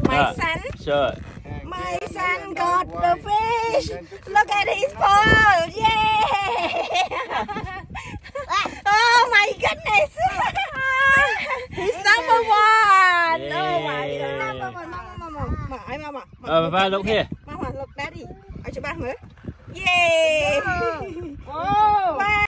My son. Sure. My son got the fish. Look at his paw. Yay! Oh my goodness. He's number one. Yay. Oh my god. Papa, look here. Mama, look, Daddy. Yay! Oh! Wow.